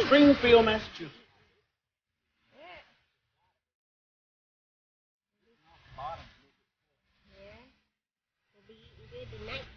Springfield, Massachusetts. Yeah. We'll be eating good tonight.